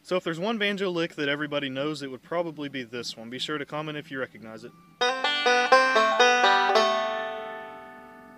So if there's one banjo lick that everybody knows, it would probably be this one. Be sure to comment if you recognize it.